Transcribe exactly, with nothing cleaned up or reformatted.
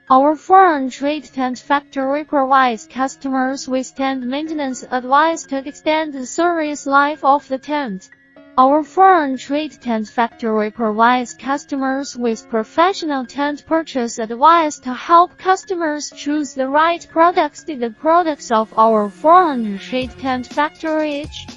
Our foreign trade tent factory provides customers with tent maintenance advice to extend the service life of the tent. Our foreign trade tent factory provides customers with professional tent purchase advice to help customers choose the right products. The products of our foreign trade tent factory.